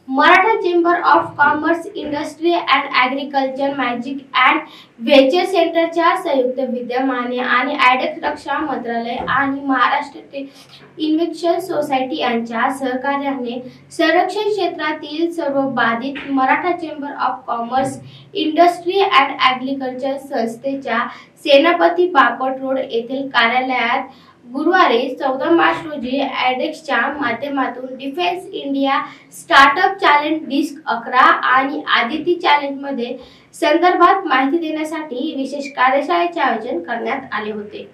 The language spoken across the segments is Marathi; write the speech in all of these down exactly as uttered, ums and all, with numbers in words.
Maratha chamber of commerce, industry and agriculture, magic and venture सेंटरच्या संयुक्त विद्यमाने आणि आयडेक्स रक्षा मंत्रालय आणि महाराष्ट्र इन्व्हेस्टमेंट सोसायटी यांच्या सहकार्याने संरक्षण क्षेत्रातील सर्व बाधित Maratha chamber of commerce, industry and agriculture संस्थेच्या सेनापती बापट रोड येथील कार्यालयात गुरुवारी चौदा मार्च रोजी आयडेक्सच्या माध्यमातून defence India startup challenge DISC अकरा आणि आदिती चॅलेंज मध्ये संदर्भात माहिती देण्यासाठी विशेष कार्यशाळेचे आयोजन करण्यात आले होते।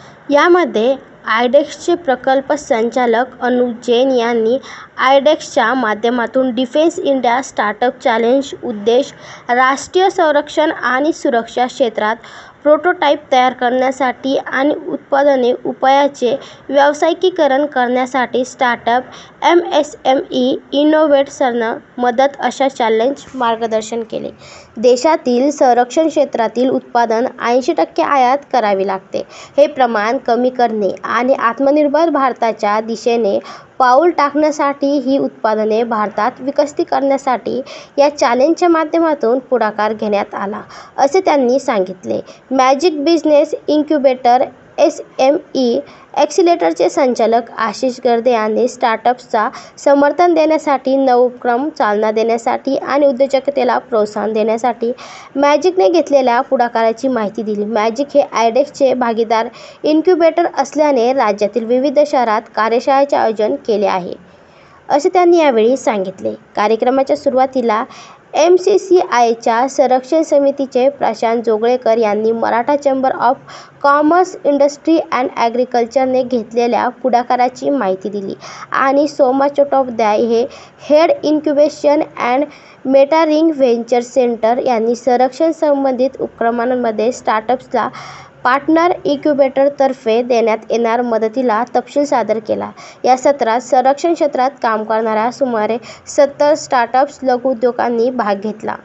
यामध्ये आयडेक्सचे प्रकल्प संचालक अनुज जैन यांनी आयडेक्सच्या माध्यमातून डिफेन्स इंडिया स्टार्टअप चॅलेंज उद्देश राष्ट्रीय संरक्षण आणि सुरक्षा क्षेत्रात प्रोटोटाइप तयार करण्यासाठी आणि उत्पादने उपायाचे व्यावसायिकीकरण करण्यासाठी startup M S M E इनोव्हेटर्सना मदत अशा चॅलेंज मार्गदर्शन केले। देशातील संरक्षण क्षेत्रातील उत्पादन ऐंशी टक्के आयात करावी लागते, हे प्रमाण कमी करणे आणि आत्मनिर्भर भारताच्या दिशेने पाऊल टाकण्यासाठी ही उत्पादने भारतात विकसित करण्यासाठी या चॅलेंजच्या माध्यमातून पुढाकार घेण्यात आला, असे त्यांनी सांगितले। Magic business incubator S M E ॲक्सिलेटरचे संचालक आशिष गर्दे यांनी स्टार्टअप्सचा समर्थन देण्यासाठी, नवोपक्रम चालना देण्यासाठी आणि उद्योजकतेला प्रोत्साहन देण्यासाठी मॅजिकने घेतलेल्या पुढाकाराची माहिती दिली। मॅजिक हे आयडेक्सचे भागीदार इन्क्युबेटर असल्याने राज्यातील विविध शहरात कार्यशाळेचे आयोजन केले आहे, असे त्यांनी यावेळी सांगितले। कार्यक्रमाच्या सुरुवातीला एम सी सी आयच्या संरक्षण समितीचे प्रशांत जोगळेकर यांनी Maratha chamber of commerce, industry and ॲग्रिकल्चरने घेतलेल्या पुढाकाराची माहिती दिली आणि सोमा चट्टोपाध्याय हे head incubation and mentoring venture centre यांनी संरक्षण संबंधित उपक्रमांमध्ये स्टार्टअप्सला पार्टनर इन्क्युबेटरतर्फे देण्यात येणाऱ्या मदतीला तपशील सादर केला। या सत्रात संरक्षण क्षेत्रात काम करणाऱ्या सुमारे सत्तर स्टार्टअप्स लघुउद्योगांनी भाग घेतला।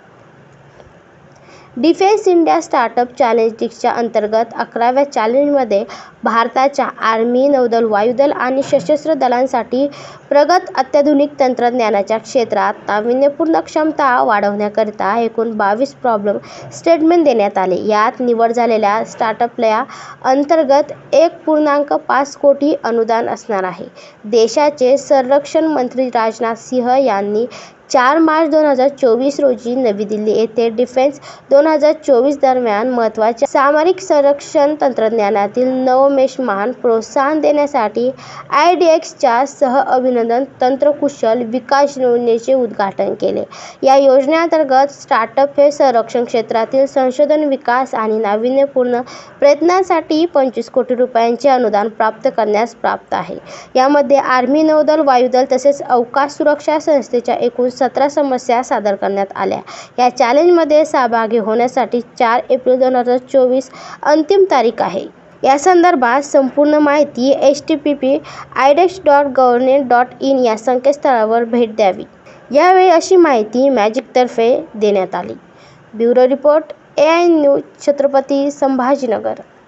डिफेन्स इंडिया स्टार्टअप चॅलेंज डिस्कच्या अंतर्गत अकराव्या चॅलेंजमध्ये भारताच्या आर्मी, नौदल, वायुदल आणि सशस्त्र दलांसाठी प्रगत अत्याधुनिक तंत्रज्ञानाच्या क्षेत्रात नाविन्यपूर्ण क्षमता वाढवण्याकरिता एकूण बावीस प्रॉब्लेम स्टेटमेंट देण्यात आले। यात निवड झालेल्या स्टार्टअपला अंतर्गत एक पूर्णांक पाच कोटी अनुदान असणार आहे। देशाचे संरक्षण मंत्री राजनाथ सिंह यांनी चार मार्च दोन हजार चोवीस रोजी नवी दिल्ली येथे डिफेन्स दोन हजार चोवीस दरम्यान महत्त्वाच्या सामरिक संरक्षण तंत्रज्ञानातील नवोन्मेषांना प्रोत्साहन देण्यासाठी आयडेक्सच्या सह-अभिनंदन तंत्रकुशल विकास योजनेचे उद्घाटन केले। या योजनेअंतर्गत स्टार्टअप हे संरक्षण क्षेत्रातील संशोधन, विकास आणि नाविन्यपूर्ण प्रयत्नांसाठी पंचवीस कोटी रुपयांचे अनुदान प्राप्त करण्यास पात्र आहे। यामध्ये आर्मी, नौदल, वायुदल तसेच अवकाश सुरक्षा संस्थेच्या एकूण सतरा समस्या सादर करण्यात आल्या। या चॅलेंजमध्ये सहभागी होण्यासाठी चार एप्रिल दोन हजार चोवीस अंतिम तारीख आहे। या संदर्भात संपूर्ण माहिती H T P P iDEX dot government dot in या संकेतस्थळावर भेट द्यावी। यावेळी अशी माहिती मॅजिकतर्फे देण्यात आली। Bureau report, A I news, Chhatrapati Sambhajinagar.